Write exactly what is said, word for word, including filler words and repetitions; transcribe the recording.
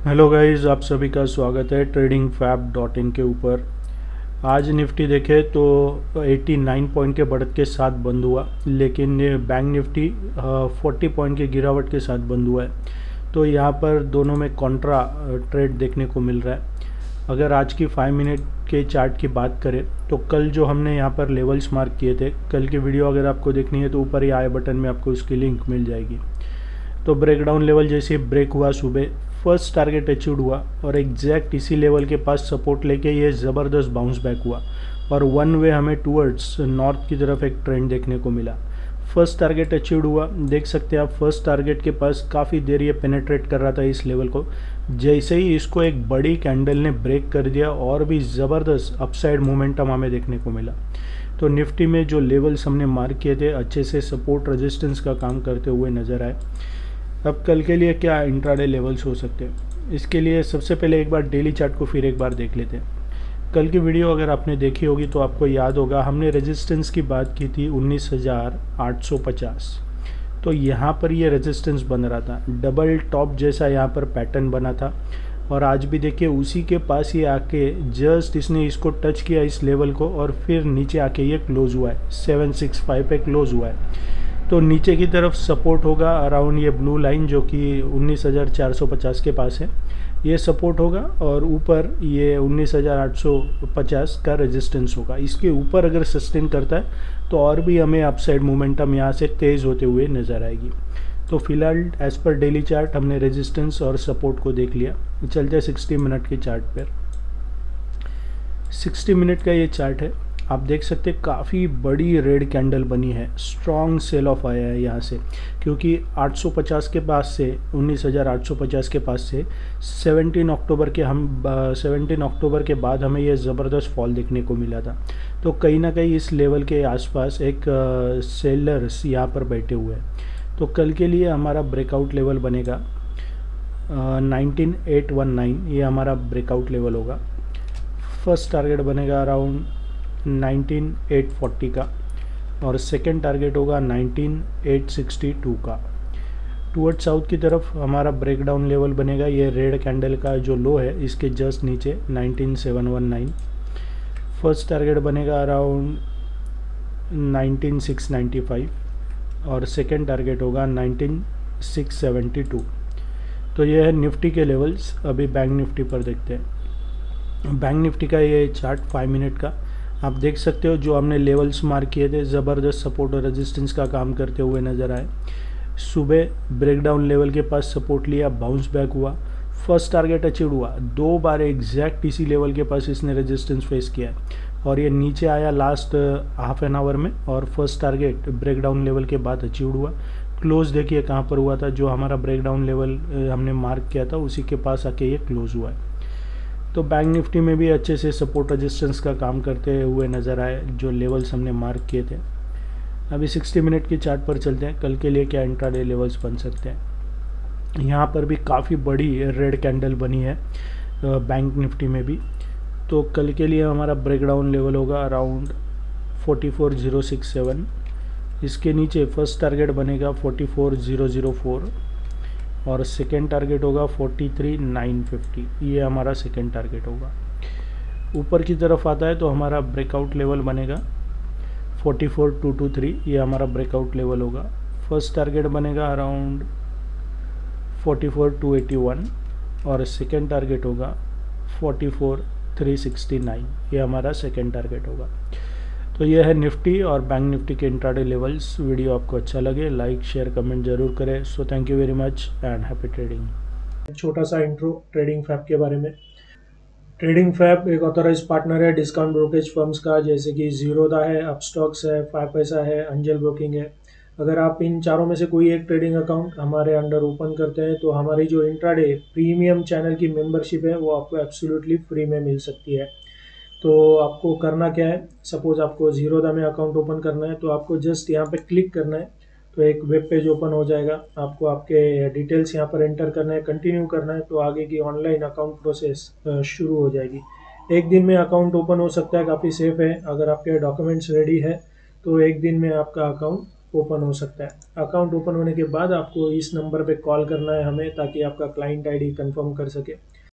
Hello guys, आप सभी का स्वागत है ट्रेडिंग फैब डॉट इन के ऊपर। आज निफ्टी देखे तो नवासी पॉइंट के बढ़त के साथ बंद हुआ, लेकिन ये बैंक निफ्टी चालीस पॉइंट के गिरावट के साथ बंद हुआ है। तो यहाँ पर दोनों में कॉन्ट्रा ट्रेड देखने को मिल रहा है। अगर आज की फाइव मिनट के चार्ट की बात करें तो कल जो हमने यहाँ पर लेवल्स मार्क किए थे, कल की वीडियो अगर आपको देखनी है तो ऊपर ही आई बटन में आपको उसकी लिंक मिल जाएगी। तो ब्रेकडाउन लेवल जैसे ब्रेक हुआ सुबह, फर्स्ट टारगेट अचीव हुआ और एग्जैक्ट इसी लेवल के पास सपोर्ट लेके ये ज़बरदस्त बाउंस बैक हुआ और वन वे हमें टूवर्ड्स नॉर्थ की तरफ एक ट्रेंड देखने को मिला। फर्स्ट टारगेट अचीव हुआ, देख सकते हैं आप फर्स्ट टारगेट के पास काफ़ी देर ये पेनेट्रेट कर रहा था इस लेवल को। जैसे ही इसको एक बड़ी कैंडल ने ब्रेक कर दिया और भी ज़बरदस्त अपसाइड मोमेंटम हमें देखने को मिला। तो निफ्टी में जो लेवल्स हमने मार्क किए थे अच्छे से सपोर्ट रेजिस्टेंस का काम करते हुए नज़र आए। अब कल के लिए क्या इंट्राडे लेवल्स हो सकते हैं, इसके लिए सबसे पहले एक बार डेली चार्ट को फिर एक बार देख लेते हैं। कल की वीडियो अगर आपने देखी होगी तो आपको याद होगा हमने रेजिस्टेंस की बात की थी उन्नीस हज़ार आठ सौ पचास। तो यहाँ पर ये रेजिस्टेंस बन रहा था, डबल टॉप जैसा यहाँ पर पैटर्न बना था और आज भी देखिए उसी के पास ये आके जस्ट इसने इसको टच किया इस लेवल को और फिर नीचे आके ये क्लोज हुआ है, सेवन सिक्स फाइव पे क्लोज हुआ है। तो नीचे की तरफ सपोर्ट होगा अराउंड ये ब्लू लाइन जो कि उन्नीस हज़ार चार सौ पचास के पास है, ये सपोर्ट होगा और ऊपर ये उन्नीस हज़ार आठ सौ पचास का रेजिस्टेंस होगा। इसके ऊपर अगर सस्टेन करता है तो और भी हमें अपसाइड मोमेंटम यहाँ से तेज़ होते हुए नज़र आएगी। तो फिलहाल एज पर डेली चार्ट हमने रेजिस्टेंस और सपोर्ट को देख लिया। चलते हैं सिक्सटी मिनट के चार्ट पर। सिक्सटी मिनट का ये चार्ट है, आप देख सकते हैं काफ़ी बड़ी रेड कैंडल बनी है, स्ट्रॉन्ग सेल ऑफ आया है यहाँ से, क्योंकि आठ सौ पचास के पास से उन्नीस हज़ार आठ सौ पचास के पास से सत्रह अक्टूबर के हम सत्रह अक्टूबर के बाद हमें ये ज़बरदस्त फॉल देखने को मिला था। तो कहीं ना कहीं इस लेवल के आसपास एक सेलर्स यहाँ पर बैठे हुए हैं। तो कल के लिए हमारा ब्रेकआउट लेवल बनेगा नाइनटीन एट वन नाइन, ये हमारा ब्रेकआउट लेवल होगा। फर्स्ट टारगेट बनेगा अराउंड नाइनटीन एट फोर्टी का और सेकेंड टारगेट होगा नाइनटीन एट सिक्सटी टू का। टूवर्ड साउथ की तरफ हमारा ब्रेकडाउन लेवल बनेगा ये रेड कैंडल का जो लो है इसके जस्ट नीचे nineteen seven one nine. First target बनेगा around nineteen six ninety five और सेकेंड टारगेट होगा नाइनटीन सिक्स सेवेंटी टू। तो ये है निफ्टी के लेवल्स। अभी बैंक निफ्टी पर देखते हैं। बैंक निफ्टी का ये चार्ट फाइव मिनट का आप देख सकते हो, जो हमने लेवल्स मार्क किए थे ज़बरदस्त सपोर्ट और रेजिस्टेंस का काम करते हुए नज़र आए। सुबह ब्रेकडाउन लेवल के पास सपोर्ट लिया, बाउंस बैक हुआ, फर्स्ट टारगेट अचीव हुआ, दो बार एग्जैक्ट इसी लेवल के पास इसने रेजिस्टेंस फेस किया और ये नीचे आया लास्ट हाफ एन आवर में और फर्स्ट टारगेट ब्रेकडाउन लेवल के बाद अचीव हुआ। क्लोज देखिए कहाँ पर हुआ था, जो हमारा ब्रेकडाउन लेवल हमने मार्क किया था उसी के पास आके ये क्लोज हुआ है। तो बैंक निफ्टी में भी अच्छे से सपोर्ट रेजिस्टेंस का काम करते हुए नज़र आए जो लेवल्स हमने मार्क किए थे। अभी सिक्सटी मिनट के चार्ट पर चलते हैं, कल के लिए क्या इंट्राडे लेवल्स बन सकते हैं। यहाँ पर भी काफ़ी बड़ी रेड कैंडल बनी है बैंक निफ्टी में भी। तो कल के लिए हमारा ब्रेकडाउन लेवल होगा around forty four zero six seven. इसके नीचे फर्स्ट टारगेट बनेगा forty four zero zero four और सेकेंड टारगेट होगा फोर्टी थ्री नाइन फिफ्टी, ये हमारा सेकेंड टारगेट होगा। ऊपर की तरफ आता है तो हमारा ब्रेकआउट लेवल बनेगा forty four two two three, ये हमारा ब्रेकआउट लेवल होगा। फर्स्ट टारगेट बनेगा around forty four two eighty one और सेकेंड टारगेट होगा forty four three sixty nine, ये हमारा सेकेंड टारगेट होगा। तो ये है निफ्टी और बैंक निफ्टी के इंट्राडे लेवल्स। वीडियो आपको अच्छा लगे लाइक शेयर कमेंट जरूर करें। So thank you very much and happy trading. छोटा सा इंट्रो ट्रेडिंग फैब के बारे में। ट्रेडिंग फैब एक ऑथराइज पार्टनर है डिस्काउंट ब्रोकेज फर्म्स का, जैसे कि जीरोदा है, अपस्टॉक्स है, फाइव पैसा है, अंजल ब्रोकिंग है। अगर आप इन चारों में से कोई एक ट्रेडिंग अकाउंट हमारे अंडर ओपन करते हैं तो हमारी जो इंट्राडे प्रीमियम चैनल की मेंबरशिप है वो आपको एब्सोल्युटली फ्री में मिल सकती है। तो आपको करना क्या है, सपोज आपको जीरोदा में अकाउंट ओपन करना है तो आपको जस्ट यहाँ पे क्लिक करना है तो एक वेब पेज ओपन हो जाएगा। आपको आपके डिटेल्स यहाँ पर एंटर करना है, कंटिन्यू करना है तो आगे की ऑनलाइन अकाउंट प्रोसेस शुरू हो जाएगी। एक दिन में अकाउंट ओपन हो सकता है, काफ़ी सेफ है। अगर आपके डॉक्यूमेंट्स रेडी है तो एक दिन में आपका अकाउंट ओपन हो सकता है। अकाउंट ओपन होने के बाद आपको इस नंबर पे कॉल करना है हमें, ताकि आपका क्लाइंट आईडी कंफर्म कर सके।